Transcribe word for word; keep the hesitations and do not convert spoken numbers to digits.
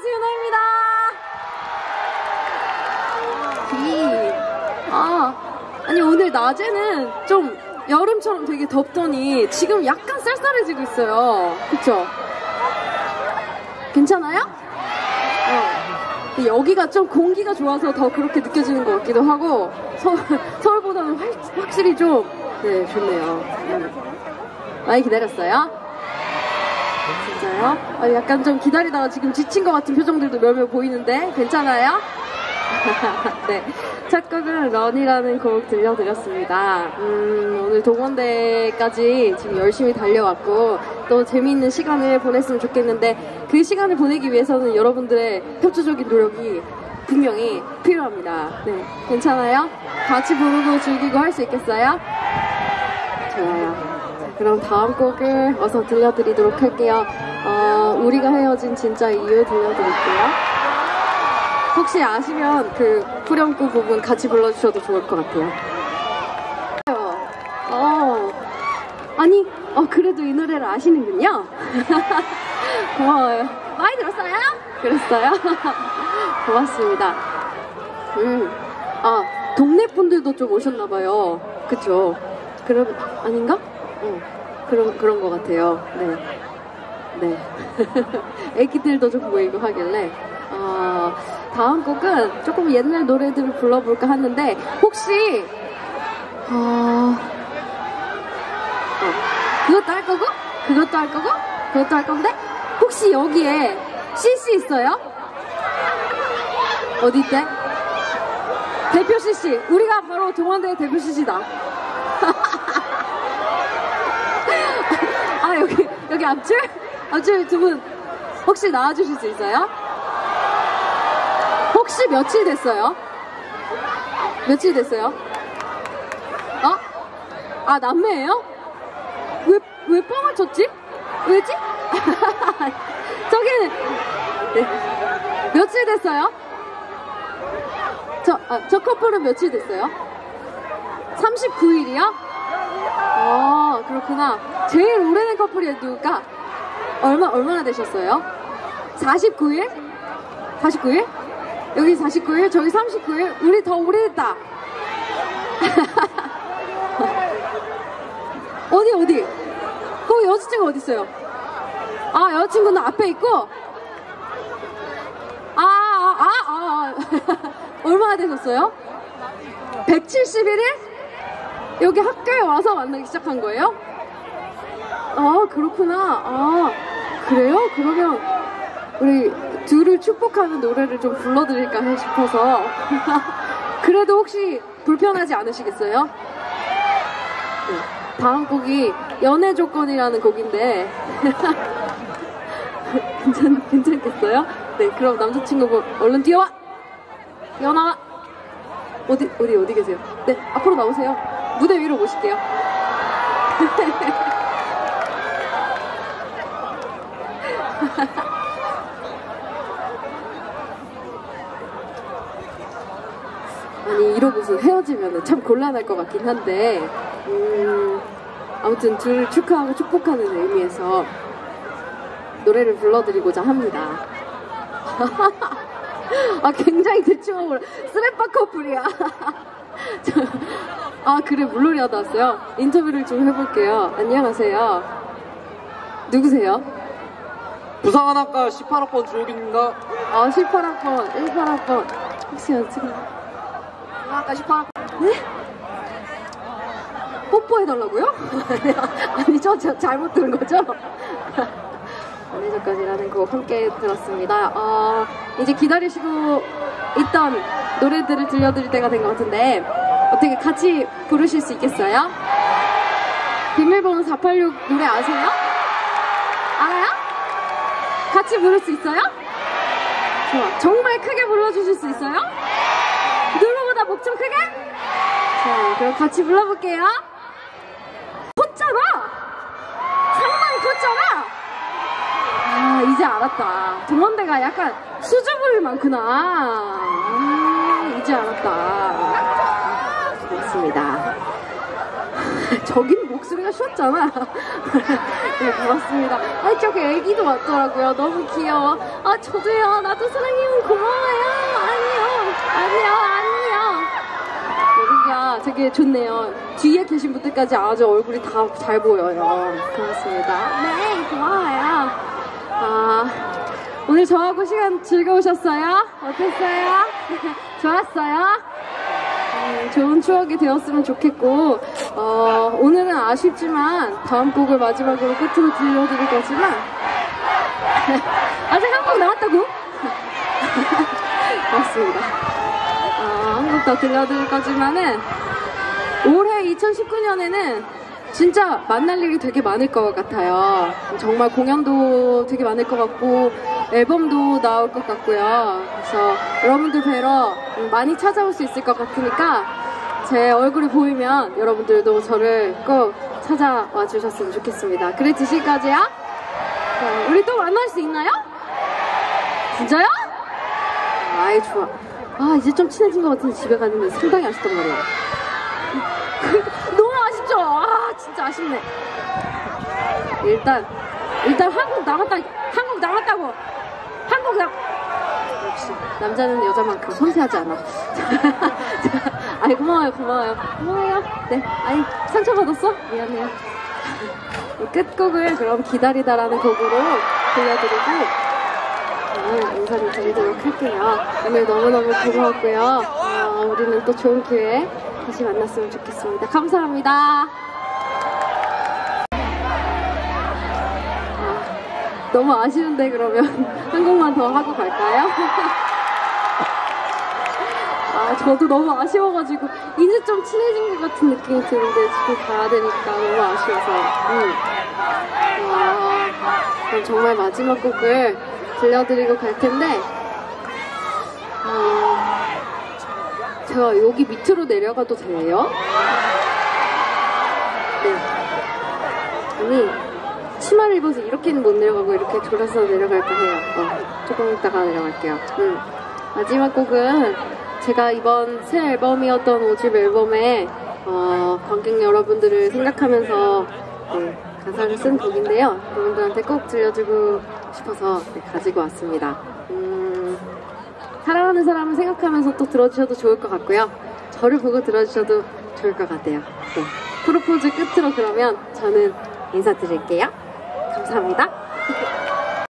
유나입니다. 아, 아니 오늘 낮에는 좀 여름처럼 되게 덥더니 지금 약간 쌀쌀해지고 있어요. 그쵸? 괜찮아요? 어. 여기가 좀 공기가 좋아서 더 그렇게 느껴지는 것 같기도 하고 서, 서울보다는 확, 확실히 좀 네, 좋네요. 음. 많이 기다렸어요? 진짜요? 아, 약간 좀 기다리다가 지금 지친 것 같은 표정들도 몇몇 보이는데 괜찮아요? 네, 첫 곡은 런이라는 곡 들려드렸습니다. 음, 오늘 동원대까지 지금 열심히 달려왔고 또 재미있는 시간을 보냈으면 좋겠는데 그 시간을 보내기 위해서는 여러분들의 협조적인 노력이 분명히 필요합니다. 네, 괜찮아요? 같이 부르고 즐기고 할 수 있겠어요? 좋아요. 자, 그럼 다음 곡을 어서 들려드리도록 할게요. 어, 우리가 헤어진 진짜 이유 들려드릴게요. 혹시 아시면 그 후렴구 부분 같이 불러주셔도 좋을 것 같아요. 어, 아니, 어, 그래도 이 노래를 아시는군요. 고마워요. 많이 들었어요? 그랬어요? 고맙습니다. 음, 아, 동네 분들도 좀 오셨나봐요. 그쵸? 그럼, 아닌가? 어, 그런, 그런 것 같아요. 네. 네. 애기들도 좀 보이고 하길래. 어, 다음 곡은 조금 옛날 노래들을 불러볼까 하는데 혹시 어... 어, 그것도 할 거고 그것도 할 거고 그것도 할 건데 혹시 여기에 씨씨 있어요? 어디 있대? 대표 씨씨. 우리가 바로 동원대의 대표 씨씨다. 아 여기 여기 앞줄? 앞줄 두 분 혹시 나와주실 수 있어요? 혹시 며칠 됐어요? 며칠 됐어요? 어? 아, 남매예요? 왜, 왜 뻥을 쳤지? 왜지? 저기는, 네. 며칠 됐어요? 저, 아, 저 커플은 며칠 됐어요? 삼십구 일이요? 아, 그렇구나. 제일 오래된 커플이 누굴까? 얼마, 얼마나 되셨어요? 사십구 일? 사십구 일? 여기 사십구 일, 저기 삼십구 일, 우리 더 오래됐다. 어디 어디? 거기 여자친구 어디 있어요? 아, 여자친구는 앞에 있고. 아, 아, 아, 아. 얼마나 되셨어요? 백칠십일 일? 여기 학교에 와서 만나기 시작한 거예요? 아, 그렇구나. 아, 그래요? 그러면 우리 둘을 축복하는 노래를 좀 불러드릴까 싶어서. 그래도 혹시 불편하지 않으시겠어요? 네, 다음 곡이 연애 조건이라는 곡인데 괜찮, 괜찮겠어요? 네, 그럼 남자친구분 얼른 뛰어와! 뛰어나와! 어디, 어디, 어디 계세요? 네, 앞으로 나오세요. 무대 위로 모실게요. 아니 이러고서 헤어지면 참 곤란할 것 같긴 한데 음, 아무튼 둘 축하하고 축복하는 의미에서 노래를 불러드리고자 합니다. 아 굉장히 대충하고 스랩바 커플이야. 아 그래 물놀이 하다 왔어요. 인터뷰를 좀 해볼게요. 안녕하세요. 누구세요? 부산학과 십팔 학번 주옥입니다. 아 십팔 학번, 십팔 학번 혹시 어떻게 아까 십팔 학번 네? 뽀뽀해달라고요? 아니 저, 저 잘못 들은 거죠? 연애조건이라는 곡 함께 들었습니다. 어, 이제 기다리시고 있던 노래들을 들려드릴 때가 된 것 같은데 어떻게 같이 부르실 수 있겠어요? 비밀번호 사팔육 노래 아세요? 알아요? 같이 부를 수 있어요? 좋아. 정말 크게 불러주실 수 있어요? 누구보다 목 좀 크게? 자, 그럼 같이 불러볼게요. 컸잖아! 상당히 컸잖아! 아, 이제 알았다. 동원대가 약간 수줍음이 많구나. 아, 이제 알았다. 고맙습니다. 저기는 목소리가 쉬었잖아. 네, 고맙습니다. 아, 저기 애기도 왔더라고요. 너무 귀여워. 아, 저도요. 나도 사랑해요. 고마워요. 안녕. 안녕. 안녕. 여기가 되게 좋네요. 뒤에 계신 분들까지 아주 얼굴이 다 잘 보여요. 고맙습니다. 네, 고마워요. 아, 오늘 저하고 시간 즐거우셨어요? 어땠어요? 좋았어요? 음, 좋은 추억이 되었으면 좋겠고, 어, 오늘은 아쉽지만 다음 곡을 마지막으로 끝으로 들려드릴 거지만 아직 한 곡 나왔다고? 맞습니다. 어, 한 곡 더 들려드릴 거지만은 올해 이천십구 년에는 진짜 만날 일이 되게 많을 것 같아요. 정말 공연도 되게 많을 것 같고 앨범도 나올 것 같고요. 그래서 여러분들 뵈러 많이 찾아올 수 있을 것 같으니까 제 얼굴이 보이면 여러분들도 저를 꼭 찾아와 주셨으면 좋겠습니다. 그래 지금까지야? 자, 우리 또 만날 수 있나요? 진짜요? 아이 좋아. 아 이제 좀 친해진 것 같은데 집에 가는데 상당히 아쉽단 말이야. 너무 아쉽죠? 아 진짜 아쉽네. 일단 일단 한국 남았다. 한국 남았다고. 한국 남. 역시 남자는 여자만큼 섬세하지 않아. 아이 고마워요 고마워요 고마워요. 네 아이 상처받았어? 미안해요. 끝곡을 그럼 기다리다라는 곡으로 들려드리고 오늘 인사를 드리도록 할게요. 오늘 너무너무 고마웠고요. 어, 우리는 또 좋은 기회에 다시 만났으면 좋겠습니다. 감사합니다. 아, 너무 아쉬운데 그러면 한 곡만 더 하고 갈까요? 아, 저도 너무 아쉬워가지고 이제 좀 친해진 것 같은 느낌이 드는데 지금 가야 되니까 너무 아쉬워서 음. 와, 그럼 정말 마지막 곡을 들려드리고 갈 텐데 어, 제가 여기 밑으로 내려가도 돼요? 네. 아니 치마를 입어서 이렇게는 못 내려가고 이렇게 돌아서 내려갈까 해요. 어, 조금 이따가 내려갈게요. 음. 마지막 곡은 제가 이번 새 앨범이었던 오집 앨범에 어, 관객 여러분들을 생각하면서 네, 가사를 쓴 곡인데요. 여러분들한테 꼭 들려주고 싶어서 네, 가지고 왔습니다. 음, 사랑하는 사람을 생각하면서 또 들어주셔도 좋을 것 같고요. 저를 보고 들어주셔도 좋을 것 같아요. 네, 프로포즈 끝으로 그러면 저는 인사드릴게요. 감사합니다.